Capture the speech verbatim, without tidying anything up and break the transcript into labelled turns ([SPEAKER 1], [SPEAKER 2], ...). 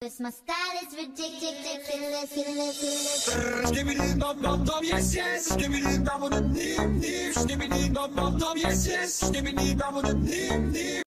[SPEAKER 1] 'Cause my style is ridiculous.
[SPEAKER 2] Skibidi dum dum dum, yes yes. Skibidi dum dum dim dim. Skibidi dum dum dum, yes yes. Skibidi dum dum dim dim.